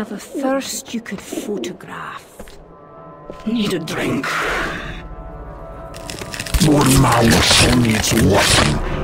have a thirst you could photograph. Need a drink. Whet My Whistle needs wetting.